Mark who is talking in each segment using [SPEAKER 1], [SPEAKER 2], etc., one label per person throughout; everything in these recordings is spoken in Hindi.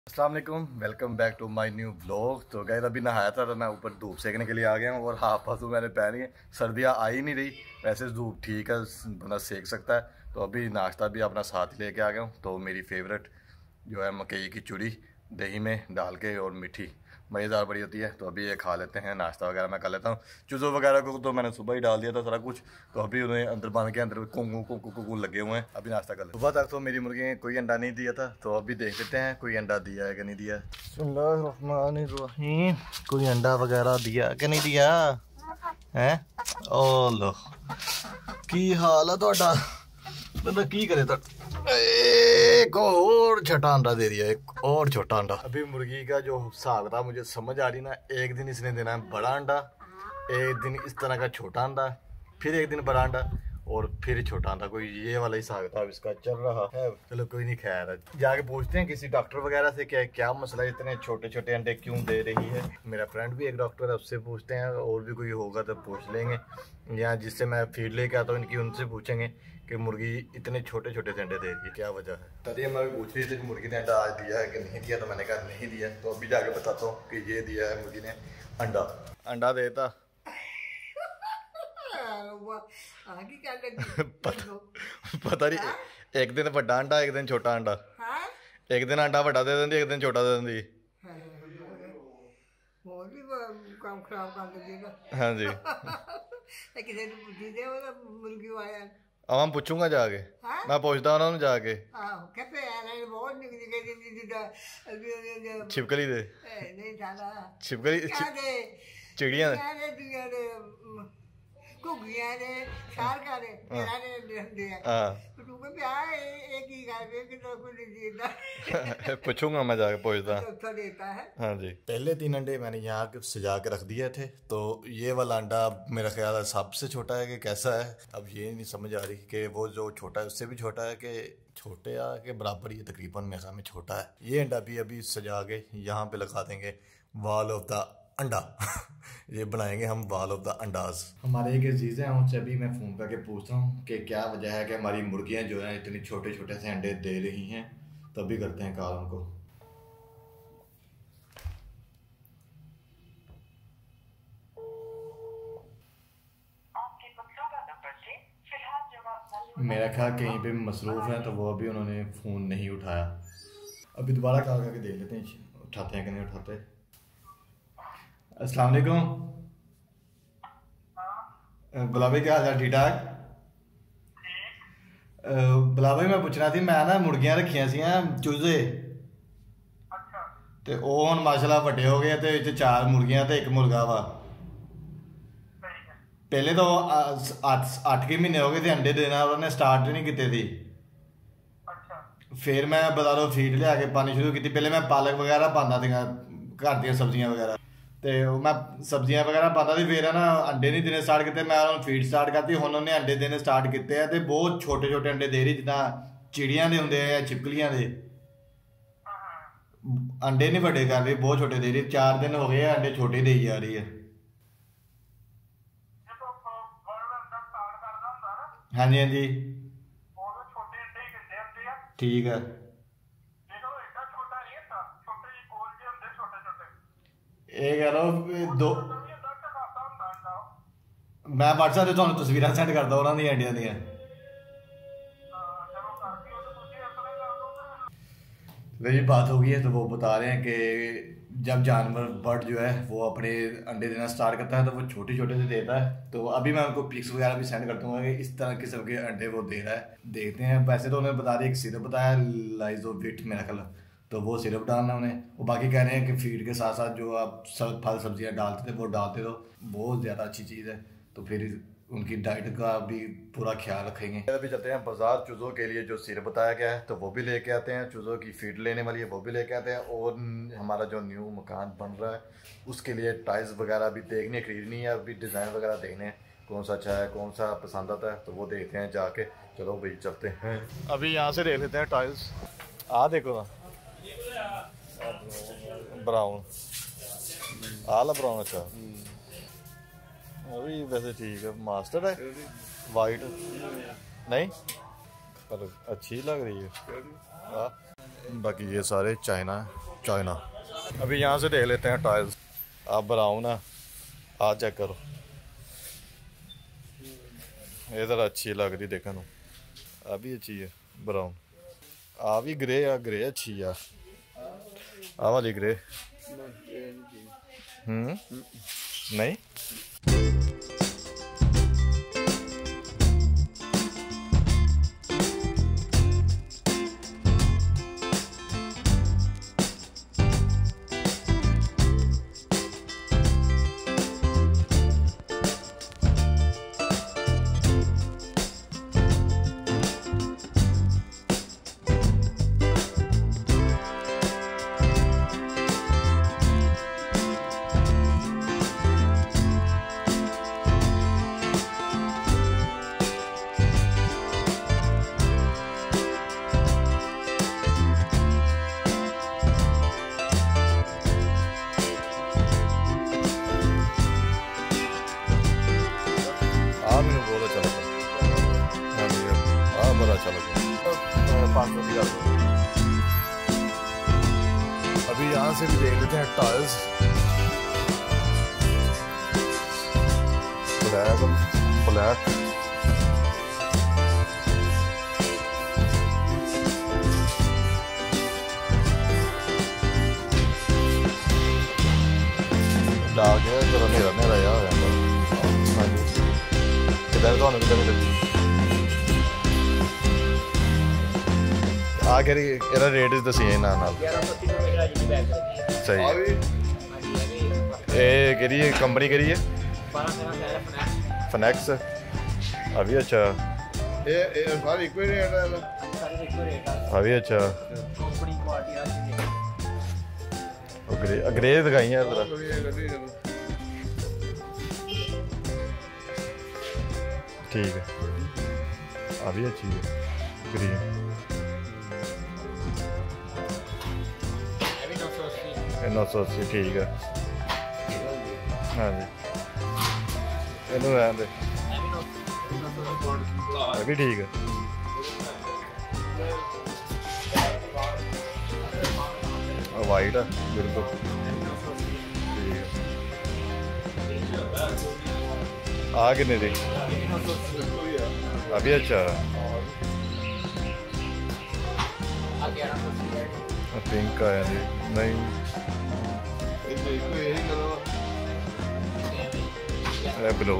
[SPEAKER 1] अस्सलाम वालेकुम, welcome back to my new vlog. तो गैर अभी नहाया था तो मैं ऊपर धूप सेकने के लिए आ गया हूँ और हाफ पासू मैंने पहनी है। सर्दियाँ आ ही नहीं रही, वैसे धूप ठीक है, बंदा सेक सकता है। तो अभी नाश्ता भी अपना साथ लेके आ गया हूँ। तो मेरी फेवरेट जो है मकई की चूड़ी दही में डाल के और मीठी, मज़ेदार बड़ी होती है। तो अभी ये खा लेते हैं, नाश्ता वगैरह मैं कर लेता हूँ। चूज़ों वगैरह को तो मैंने सुबह ही डाल दिया था सारा कुछ, तो अभी उन्हें अंदर बांध के अंदर कुकू लगे हुए हैं। अभी नाश्ता कर लेते हैं। सुबह तक तो मेरी मुर्गी ने कोई अंडा नहीं दिया था, तो अभी देख लेते हैं कोई अंडा दिया है कि नहीं दिया। बिस्मिल्लाहिर्रहमानिर्रहीम। कोई अंडा वगैरह दिया कि नहीं दिया है? ओ लो की हाल है ਤੁਹਾਡਾ, बंदा की करे तो एक और छोटा अंडा दे दिया, एक और छोटा अंडा। अभी मुर्गी का जो हिसाब था मुझे समझ आ रही ना, एक दिन इसने देना है बड़ा अंडा, एक दिन इस तरह का छोटा अंडा, फिर एक दिन बड़ा अंडा और फिर छोटा अंडा। कोई ये वाला हिसाब था इसका चल रहा है। चलो कोई नहीं, खैर है, जाके पूछते हैं किसी डॉक्टर वगैरह से क्या क्या मसला, इतने छोटे छोटे अंडे क्यों दे रही है। मेरा फ्रेंड भी एक डॉक्टर है, उससे पूछते हैं, और भी कोई होगा तो पूछ लेंगे, या जिससे मैं फीड लेके आता हूँ इनकी, उनसे पूछेंगे कि मुर्गी इतने छोटे छोटे अंडे दे रही है, क्या वजह है। तभी मैं पूछ रही थी कि मुर्गी ने अंडा आज दिया है कि नहीं दिया, तो मैंने कहा नहीं दिया। तो अभी जाके बताता हूँ कि ये दिया है मुर्गी ने अंडा। अंडा देता पता नहीं, एक दिन बड़ा अंडा एक दिन छोटा अंडा, एक दिन अंडा बड़ा दे देंदी एक दिन छोटा दे देंदी।
[SPEAKER 2] काम खराब कर देगा।
[SPEAKER 1] हाँ जी हम पूछूंगा जाके, मैं पूछता उन्होंने जाके छिपकली दे, छिपकली चिड़िया पूछूंगा मैं जाके, पूछता। हाँ जी, पहले 3 अंडे मैंने यहाँ के सजा के रख दिए थे, तो ये वाला अंडा मेरा ख्याल है सबसे छोटा है कि कैसा है। अब ये नहीं समझ आ रही कि वो जो छोटा है उससे भी छोटा है कि छोटे या के बराबर, ये तकरीबन मेरे सामने छोटा है। ये अंडा भी अभी सजा के यहाँ पे लगा देंगे, वॉल ऑफ द अंडा ये बनाएंगे हम, वॉल ऑफ द अंडाज। हमारे एक अजीज़ हैं, उनसे अभी मैं फ़ोन करके पूछता हूँ कि क्या वजह है कि हमारी मुर्गियाँ जो हैं इतनी छोटे छोटे से अंडे दे रही हैं। तभी करते हैं कॉल उनको। मेरा ख्याल कहीं पे मसरूफ़ है, तो वो अभी उन्होंने फ़ोन नहीं उठाया। अभी दोबारा कॉल करके देख लेते हैं उठाते हैं कि नहीं उठाते। अस्सलाम वालेकुम गुलाब भाई, क्या हाल है? ठीक ठाक। गुलाब भाई मैं पूछना थी, मैं ना मुर्गियां रखियां सी चूजे, ते ਉਹ ਹੁਣ ਮਾਸ਼ਾਅੱਲਾ ਵੱਡੇ ਹੋ ਗਏ ਤੇ ਵਿੱਚ 4 ਮੁਰਗੀਆਂ ਤੇ 1 ਮੁਰਗਾ ਵਾ। ਪਹਿਲੇ ਤਾਂ 8 ਮਹੀਨੇ ਹੋ ਗਏ ਤੇ ਅੰਡੇ ਦੇਣਾ ਉਹਨੇ ਸਟਾਰਟ ਨਹੀਂ ਕੀਤੇ ਸੀ। फिर मैं बाजारों फीड लिया के पानी शुरू की। पहले मैं पालक वगैरह पाता थी, घर दी सब्जियां वगैरह, तो मैं सब्जियां वगैरह पाता थी। फिर है ना अंडे नहीं देने स्टार्ट किए, मैं फीड स्टार्ट करती, हुण उन्हें अंडे देने स्टार्ट किए हैं, तो बहुत छोटे छोटे अंडे दे रही, जिदा चिड़िया के होंगे या छिपकलियां के अंडे नहीं बड़े कर रही, बहुत छोटे दे रही। 4 दिन हो गए अंडे छोटे दे जा रही है। हाँ जी, हाँ जी, ठीक है। ये कह लो दो, मैं व्हाट्सएप से तुहानू तस्वीर सेंड करता उन्होंने अंडिया दियां। मेरी बात हो गई है, तो वो बता रहे हैं कि जब जानवर बर्ड जो है वो अपने अंडे देना स्टार्ट करता है तो वो छोटे छोटे से देता है। तो अभी मैं उनको पिक्स वगैरह भी सेंड कर दूंगा कि इस तरह किस्म के अंडे वो दे रहा है। देखते हैं, वैसे तो उन्हें बता दिया, एक सिरप बताया लाइजोविट मेरा ख्याल, तो वो सिरप डालना उन्हें। वो बाकी कह रहे हैं कि फीड के साथ साथ जो आप फल सब्जियां डालते थे वो डालते दो, बहुत ज़्यादा अच्छी चीज़ है। तो फिर उनकी डाइट का भी पूरा ख्याल रखेंगे। अभी चलते हैं बाजार, चूज़ों के लिए जो सिरप बताया गया है तो वो भी लेके आते हैं, चूज़ों की फीड लेने वाली है वो भी लेके आते हैं, और हमारा जो न्यू मकान बन रहा है उसके लिए टाइल्स वगैरह भी देखने, खरीदनी है, अभी डिज़ाइन वगैरह देखने हैं कौन सा अच्छा है, कौन सा पसंद आता है, तो वो देखते हैं जाके। चलो भाई चलते हैं, अभी यहाँ से देख लेते हैं टाइल्स। देखो ना ब्राउन, आला ब्राउन, अच्छा अभी वैसे ठीक है। मास्टर है वाइट नहीं, पर अच्छी लग रही है। बाकी ये सारे चाइना चाइना। अभी यहाँ से देख लेते हैं टाइल्स। आप ब्राउन है, आ चेक करो, ये ज़रा अच्छी लग रही देखा नू, अभी अच्छी है ब्राउन। आ भी ग्रे आ, ग्रे अच्छी है आ वाली ग्रे। नहीं अभी यहाँ से भी देख लेते हैं टाइल्स। ब्लैक ब्लैक डार्क है, जरा मेरा मेरा यार हाँ जी किधर तो किधर आ करी एरा रेट इस दसी ना नाल सही ए करी कंपनी करी है फनेक्स अभी अच्छा
[SPEAKER 2] ये सारी इक्वल रेट है
[SPEAKER 1] अभी अच्छा ग्रे ग्रे दिखाई है जरा ठीक है अभी अच्छी है ग्रीन 980 ठीक है हाँ जी इनू रहने दे अभी ठीक है वाइट है बिल्कुल ठीक है आ कितने दी अभी अच्छा पिंक आया नहीं ब्लू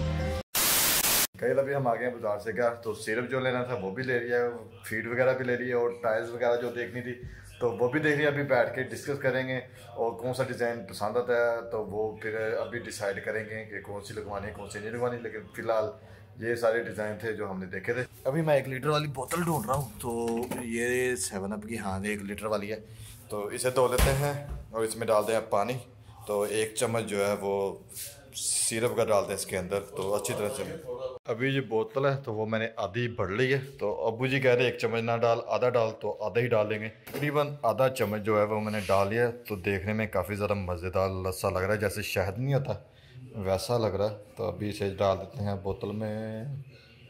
[SPEAKER 1] कल अभी हम आ गए बाजार से क्या तो सिरप जो लेना था वो भी ले लिया, फीड वगैरह भी ले लिया और टाइल्स वगैरह जो देखनी थी तो वो भी देख लिया। अभी बैठ के डिस्कस करेंगे और कौन सा डिज़ाइन पसंद आता है तो वो फिर अभी डिसाइड करेंगे कि कौन सी लगवानी है कौन सी नहीं लगवानी। लेकिन फ़िलहाल ये सारे डिज़ाइन थे जो हमने देखे थे। अभी मैं 1 लीटर वाली बोतल ढूंढ रहा हूँ तो ये 7 अप की हाँ 1 लीटर वाली है तो इसे धो लेते हैं और इसमें डालते हैं पानी। तो 1 चम्मच जो है वो सिरप का डालते हैं इसके अंदर तो अच्छी तरह से। अभी ये बोतल है तो वो मैंने आधी भर ली है तो अब्बू जी कह रहे 1 चम्मच ना डाल आधा डाल तो आधा ही डाल देंगे। तकरीबन आधा चम्मच जो है वो मैंने डाल लिया तो देखने में काफ़ी ज़्यादा मज़ेदार सा लग रहा है, जैसे शहद नहीं होता वैसा लग रहा है। तो अभी इसे डाल देते हैं बोतल में,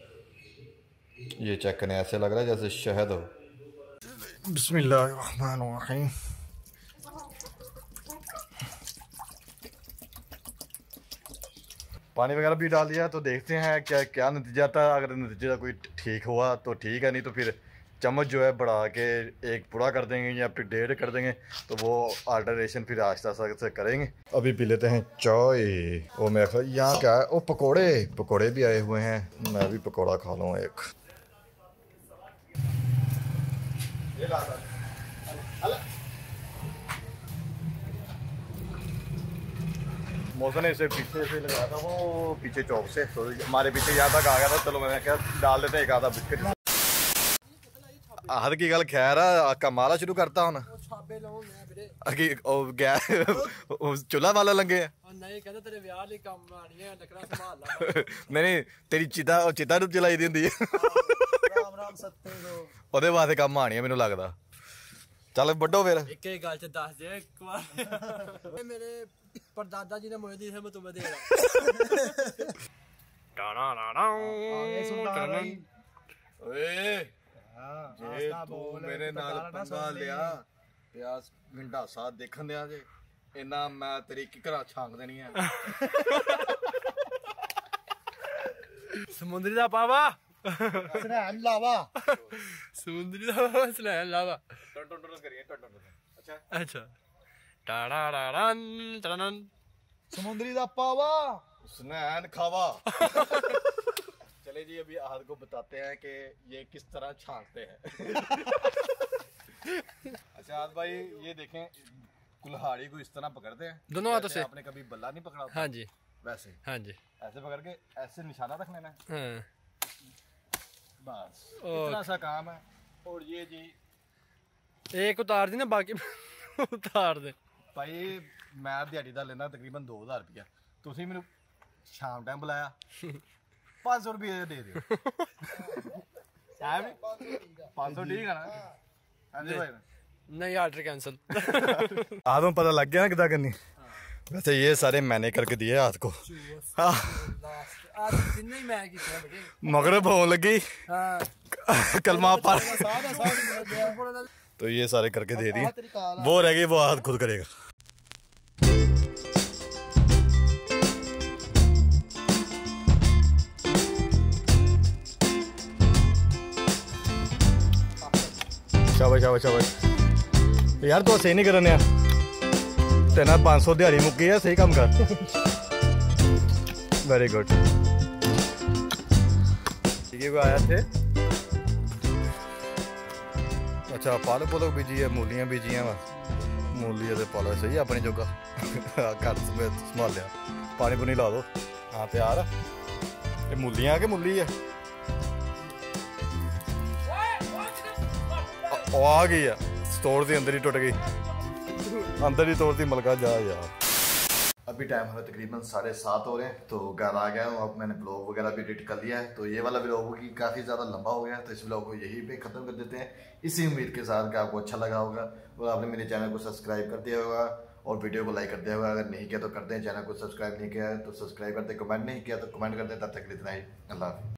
[SPEAKER 1] ये चेक करें ऐसे लग रहा है जैसे शहद हो। बिस्मिल्लाहिर्रहमानिर्रहीम। पानी वगैरह भी डाल दिया तो देखते हैं क्या नतीजा था। अगर नतीजा कोई ठीक हुआ तो ठीक है, नहीं तो फिर चम्मच जो है बढ़ा के 1 पूरा कर देंगे या फिर 1.5 कर देंगे तो वो अल्टरेशन फिर आहिस्ता आहिस्ता से करेंगे। अभी पी लेते हैं चाय। वो मेरे ख्याल यहाँ क्या है, वो पकोड़े भी आए हुए हैं, मैं भी पकोड़ा खा लूँ एक। मौसम ने इसे पीछे से लगाया था वो पीछे चौक से तो हमारे पीछे यहाँ तक आ गया था। चलो मैंने क्या डाल देते हैं 1 आधा बिस्किट। हद की गल खैर है कमाला शुरू करता हूँ चूल्हा वाला लगे नहीं तेरी चिता नू चलाई दी होंदी ओहदे वास्ते कम आनी है मैनू लगदा। चल बड्डो फिर एक गल च दस दे एक बार मेरे परदादा जी ने मुझे दी मैं तुम्हें दे रहा ਜੇ ਤੂੰ ਮੇਰੇ ਨਾਲ ਪੰਗਾ ਲਿਆ ਤੇ ਆ ਮਿੰਡਾ ਸਾਥ ਦੇਖਣ ਦਿਆ ਜੇ ਇੰਨਾ ਮੈਂ ਤੇਰੀ ਕਿਕਰਾਂ ਛਾਂਗ ਦੇਣੀ ਆ।
[SPEAKER 3] ਸਮੁੰਦਰੀ ਦਾ ਪਾਵਾ
[SPEAKER 2] ਸਨੈਨ ਲਾਵਾ
[SPEAKER 3] ਸਮੁੰਦਰੀ ਦਾ ਪਾਵਾ ਸਲੈਨ ਲਾਵਾ
[SPEAKER 1] ਟੁੱਟ ਕਰੀਏ ਟੁੱਟ ਅੱਛਾ
[SPEAKER 3] अच्छा टाड़ाड़ाड़न टड़न
[SPEAKER 2] समुद्री दा पावा
[SPEAKER 1] स्नैन खावा। चले जी अभी आहद को बताते हैं कि ये किस तरह छांकते हैं। अच्छा आहद भाई ये देखें कुल्हाड़ी को इस तरह पकड़ते हैं
[SPEAKER 3] दोनों हाथों से।
[SPEAKER 1] आपने कभी बल्ला नहीं पकड़ा?
[SPEAKER 3] हाँ जी
[SPEAKER 1] वैसे
[SPEAKER 3] हाँ जी
[SPEAKER 1] ऐसे पकड़ के ऐसे निशाना रख लेना है
[SPEAKER 3] हाँ
[SPEAKER 1] बस इतना सा काम है। और ये जी
[SPEAKER 3] एक उतार दी ना बाकी उतार दे
[SPEAKER 1] भाई मैं दिहाड़ी का लेना तकरीबन 2000 रुपया तुसी मैनू शाम टाइम बुलाया 500 रुपये दे दियो। 500 ठीक है ना? हाँ जी भाई
[SPEAKER 3] नहीं ऑर्डर कैंसिल।
[SPEAKER 1] आदम पता लग गया ना कितना करनी। वैसे ये सारे मैंने करके दिए हाथ को मगरब होने लगी कलमा पर तो ये सारे करके दे दिए वो रह गई वो हाथ खुद करेगा। शाबाश शाबाश शाबाश यार तो सही नहीं करने तेना 500 दिहाड़ी मुक्की है सही काम कर। वेरी गुड ठीक है आया थे। अच्छा पालक पुलक बीजी है मूलियां बीजी हैं मूली ते पालक सही है अपनी जोगा घर समेत संभाल लिया पानी पुनी ला दो। हाँ तैयार है ये मूलियां के मूली है आ गई है स्टोर के अंदर ही टुट गई अंदर ही तोड़ती मलका जा यार। अभी टाइम हमें तकरीबन 7:30 हो रहे हैं तो घर आ गया हूँ। अब मैंने ब्लॉग वगैरह भी एडिट कर लिया है तो ये वाला ब्लॉग की काफ़ी ज़्यादा लंबा हो गया तो इस ब्लॉग को यहीं पे ख़त्म कर देते हैं इसी उम्मीद के साथ कि आपको अच्छा लगा होगा और आपने मेरे चैनल को सब्सक्राइब कर दिया होगा और वीडियो को लाइक कर दिया होगा। अगर नहीं किया तो कर दें, चैनल को सब्सक्राइब नहीं किया तो सब्सक्राइब कर दें, कमेंट नहीं किया तो कमेंट कर दें। तब तक इतना ही, अल्लाह हाफ़िज़।